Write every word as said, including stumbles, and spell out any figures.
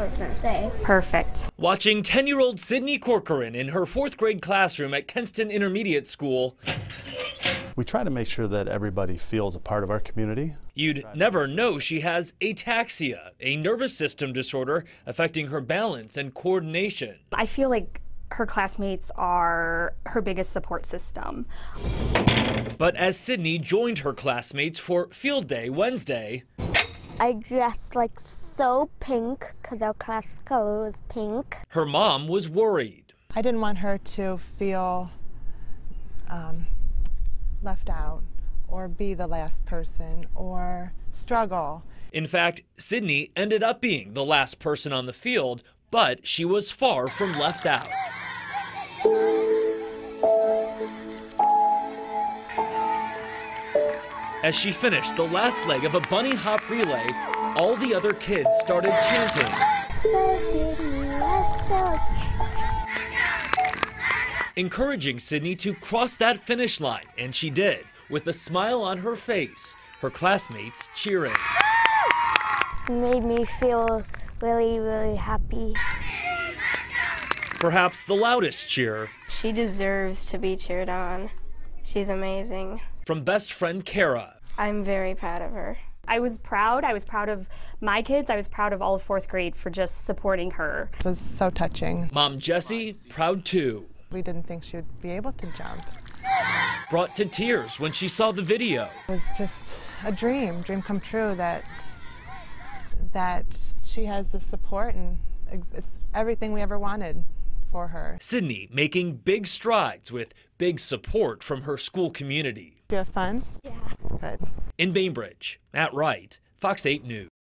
I was going to say. Perfect. Watching ten-year-old Sydney Corcoran in her fourth grade classroom at Kenston Intermediate School. We try to make sure that everybody feels a part of our community. You'd never know she has ataxia, a nervous system disorder affecting her balance and coordination. I feel like her classmates are her biggest support system. But as Sydney joined her classmates for Field Day Wednesday, I dressed like so pink because our class color was pink. Her mom was worried. I didn't want her to feel um, left out or be the last person or struggle. In fact, Sydney ended up being the last person on the field, but she was far from left out. As she finished the last leg of a bunny hop relay, all the other kids started chanting, encouraging Sydney to cross that finish line, and she did, with a smile on her face, her classmates cheering. It made me feel really, really happy. Perhaps the loudest cheer. She deserves to be cheered on. She's amazing. From best friend Kara. I'm very proud of her. I was proud. I was proud of my kids. I was proud of all of fourth grade for just supporting her. It was so touching. Mom Jessie, proud too. We didn't think she would be able to jump. Brought to tears when she saw the video. It was just a dream, dream come true that that she has the support, and it's everything we ever wanted for her. Sydney making big strides with big support from her school community. You have fun? Yeah. Good. In Bainbridge, Matt Wright, Fox eight News.